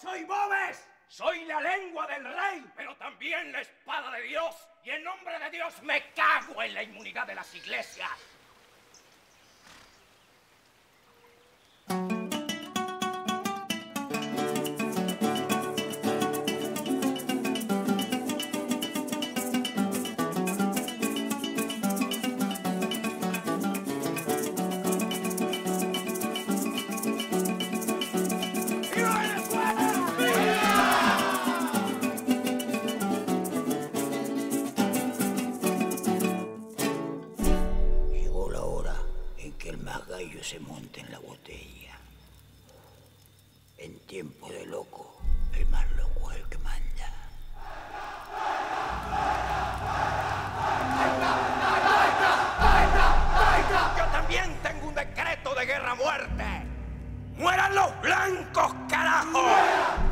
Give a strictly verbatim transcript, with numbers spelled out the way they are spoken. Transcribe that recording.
soy Bobes. Soy la lengua del rey, pero también la espada de Dios. Y en nombre de Dios me cago en la inmunidad de las iglesias. Se monta en la botella. En tiempo de loco, el más loco es el que manda. Yo también tengo un decreto de guerra a muerte. ¡Mueran los blancos, carajo!